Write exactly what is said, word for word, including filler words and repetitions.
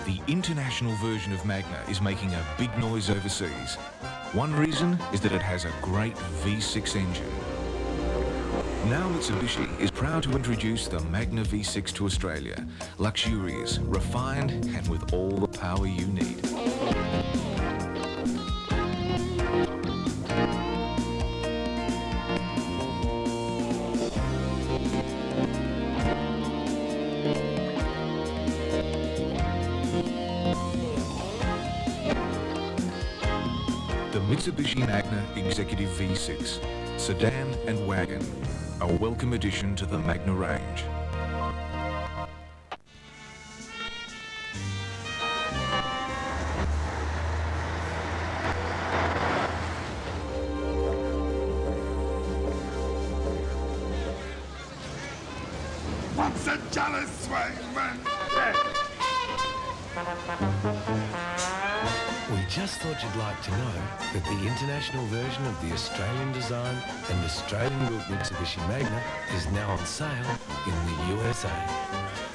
The international version of Magna is making a big noise overseas. One reason is that it has a great V six engine. Now Mitsubishi is proud to introduce the Magna V six to Australia. Luxurious, refined, and with all the power you need. The Mitsubishi Magna Executive V six, sedan and wagon, a welcome addition to the Magna range. What's a jealous swagman? We just thought you'd like to know that the international version of the Australian design and Australian built Mitsubishi Magna is now on sale in the U S A.